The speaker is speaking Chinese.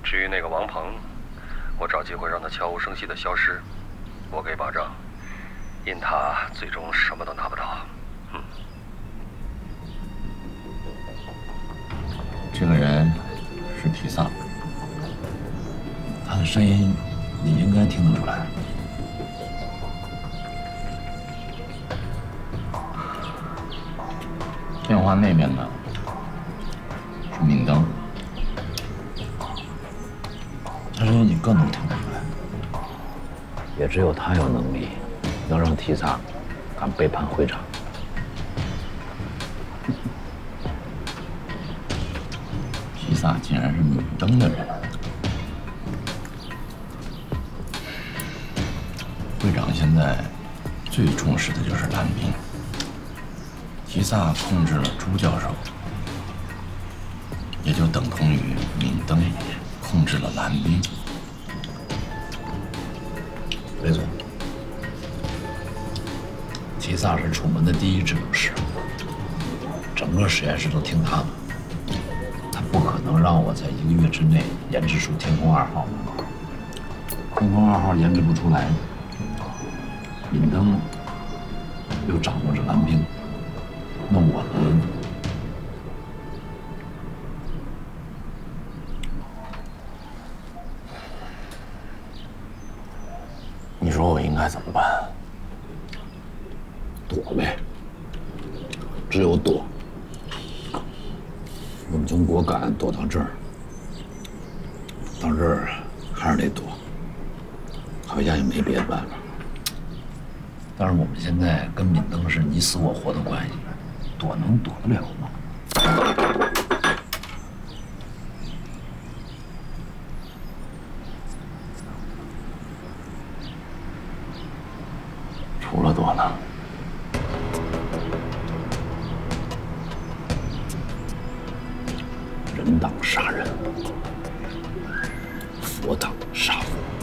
至于那个王鹏，我找机会让他悄无声息的消失。我给保证，印塔最终什么都拿不到。 这个人是提萨，他的声音你应该听得出来。电话那边呢是闵登，他声音你更能听得出来。 也只有他有能力，能让提萨敢背叛会长。 提萨竟然是闵登的人，会长现在最重视的就是蓝兵。提萨控制了朱教授，也就等同于闵登控制了蓝兵。 没错，提萨是楚门的第一制毒师，整个实验室都听他的。他不可能让我在1个月之内研制出天空2号。天空2号研制不出来，闵登又掌握着蓝兵，那我们你说我应该怎么办？ 躲呗，只有躲。我们从果敢躲到这儿，到这儿还是得躲，好像也没别的办法。但是我们现在跟闵登是你死我活的关系，躲能躲得了吗？ 除了躲呢？ 人挡杀人，佛挡杀佛。